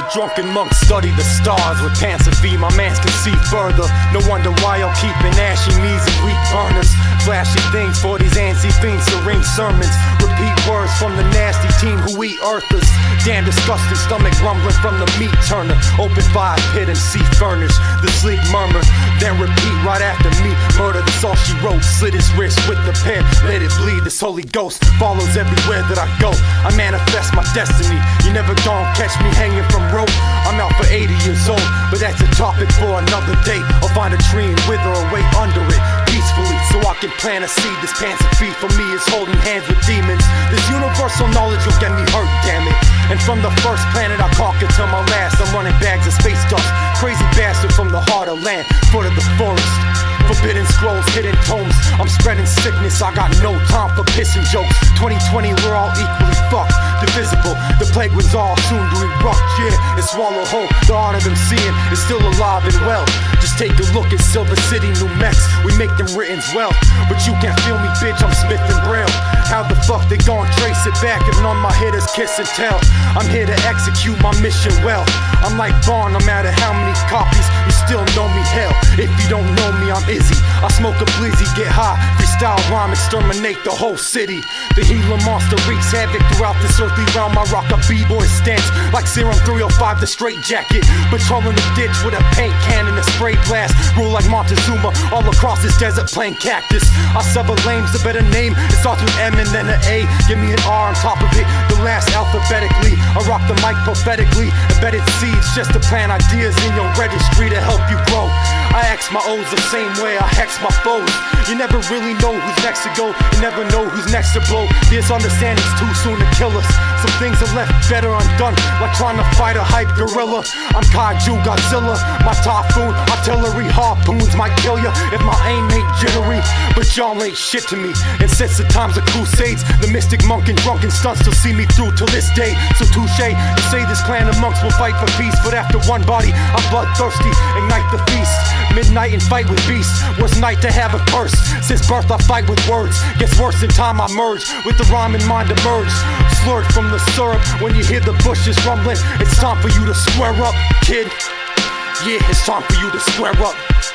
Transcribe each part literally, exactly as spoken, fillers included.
Drunken monks study the stars with Pansophism. My mans can see further. No wonder why I'll keep an ashy knees and weak burners. Flashy things for these antsy fiends, syringe sermons. Repeat words from the nasty team who eat earthers. Damn disgusting stomach rumbling from the meat turner. Open fire pit and see furnace. The sleek murmur, then repeat right after me. Murder, that's all she wrote. Slit his wrist with the pen, let it bleed. This Holy Ghost follows everywhere that I go. I manifest my destiny. You never gon' catch me hanging from rope. I'm out for eighty years old, but that's a topic for another day. I'll find a tree and wither away under it peacefully, so I can plant a seed. This Pansophism for me is holding hands with demons. This universal knowledge will get me hurt, damn it. And from the first planet I conquered to my last, I'm running bags of space dust. Crazy bastard from the heart of land, foot of the forest. Forbidden scrolls, hidden tomes. I'm spreading sickness, I got no time for pissing jokes. twenty twenty, we're all equally fucked, divisible. The plague was all soon to erupt, yeah, and swallow whole. The art of them seeing is still alive and well. Just take a look at Silver City, New Mex. We make them writtens well, but you can't feel me, bitch, I'm Smith and Braille. How the fuck they gon' trace it back if none of my hitters kiss and tell? I'm here to execute my mission well. I'm like Bond, no matter how many copies, you still know me, hell. If you don't know me, I'm Izzy. I smoke a blizzy, get high, freestyle rhyme, exterminate the whole city. The Gila monster wreaks havoc throughout this earthly realm. I rock a b-boy stance like Serum three oh five, the straight jacket. Patrolling the ditch with a paint can and a spray blast. Rule like Montezuma all across this desert plain cactus. I sever lames, a better name. It starts with M and then an A. Give me an R on top of it, the last alphabetically. I rock the mic prophetically. Embedded seeds just to plant ideas in your registry to help you grow. I ask my O's the same way I hex my foes. You never really know who's next to go. You never know who's next to blow. This understanding's too soon to kill us. Some things are left better undone, like trying to fight a hype gorilla. I'm Kaiju Godzilla. My typhoon artillery harpoons might kill ya if my aim ain't jittery. But y'all ain't shit to me. And since the times of crusades, the mystic monk and drunken stunts still see me through till this day. So touche, you say this clan of monks will fight for peace, but after one body, I'm bloodthirsty. Ignite the feast. Midnight and fight with beasts. Worst night to have a curse. Since birth I fight with words. Gets worse in time I merge with the rhyme in mind emerge. Slurred from the syrup when you hear the bushes rumbling. It's time for you to square up, kid. Yeah, it's time for you to square up.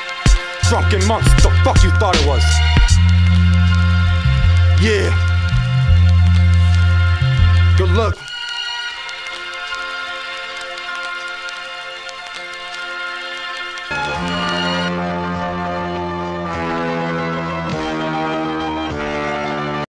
Drunken monks, the fuck you thought it was? Yeah. Good luck.